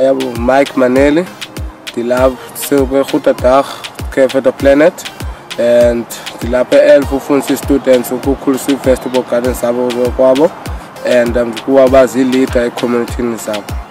Mike Maneli, dilapha sebekhutadag Cafe the Planet and dilapha elfufundisa students ukukhuliswa festival garden sabo kwabo and kuba bazi leader e community sabo.